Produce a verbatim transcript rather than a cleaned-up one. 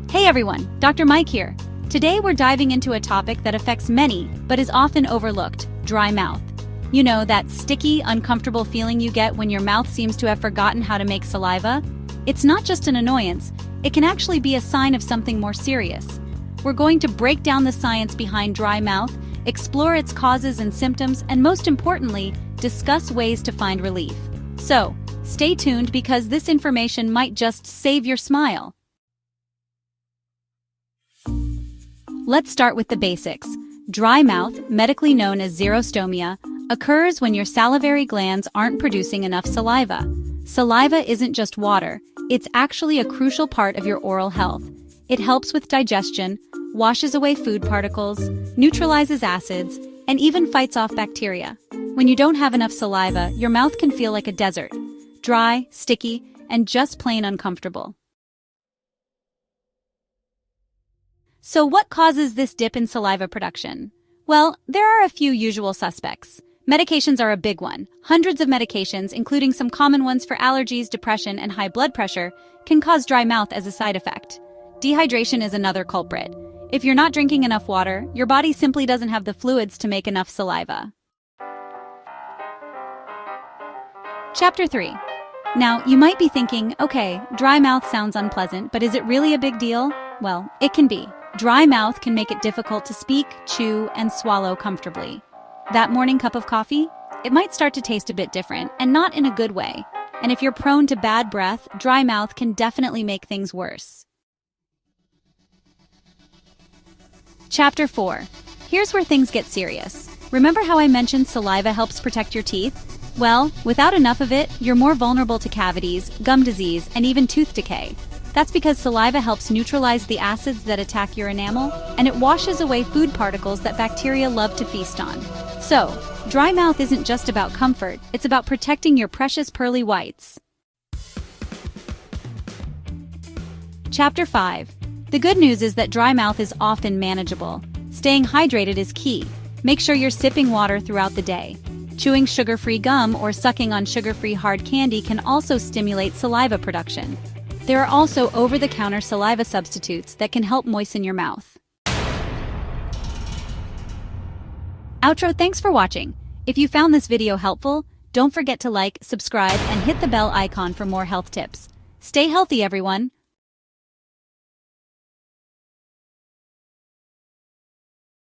Hey everyone, Doctor Mike here. Today we're diving into a topic that affects many, but is often overlooked: dry mouth. You know, that sticky, uncomfortable feeling you get when your mouth seems to have forgotten how to make saliva? It's not just an annoyance, it can actually be a sign of something more serious. We're going to break down the science behind dry mouth, explore its causes and symptoms, and most importantly, discuss ways to find relief. So, stay tuned because this information might just save your smile. Let's start with the basics. Dry mouth, medically known as xerostomia, occurs when your salivary glands aren't producing enough saliva. Saliva isn't just water, it's actually a crucial part of your oral health. It helps with digestion, washes away food particles, neutralizes acids, and even fights off bacteria. When you don't have enough saliva, your mouth can feel like a desert. Dry, sticky, and just plain uncomfortable. So what causes this dip in saliva production? Well, there are a few usual suspects. Medications are a big one. Hundreds of medications, including some common ones for allergies, depression, and high blood pressure, can cause dry mouth as a side effect. Dehydration is another culprit. If you're not drinking enough water, your body simply doesn't have the fluids to make enough saliva. Chapter three. Now, you might be thinking, okay, dry mouth sounds unpleasant, but is it really a big deal? Well, it can be. Dry mouth can make it difficult to speak, chew, and swallow comfortably. That morning cup of coffee? It might start to taste a bit different, and not in a good way. And if you're prone to bad breath, dry mouth can definitely make things worse. Chapter four. Here's where things get serious. Remember how I mentioned saliva helps protect your teeth? Well, without enough of it, you're more vulnerable to cavities, gum disease, and even tooth decay. That's because saliva helps neutralize the acids that attack your enamel, and it washes away food particles that bacteria love to feast on. So, dry mouth isn't just about comfort, it's about protecting your precious pearly whites. Chapter five. The good news is that dry mouth is often manageable. Staying hydrated is key. Make sure you're sipping water throughout the day. Chewing sugar-free gum or sucking on sugar-free hard candy can also stimulate saliva production. There are also over-the-counter saliva substitutes that can help moisten your mouth. Outro, thanks for watching. If you found this video helpful, don't forget to like, subscribe, and hit the bell icon for more health tips. Stay healthy, everyone.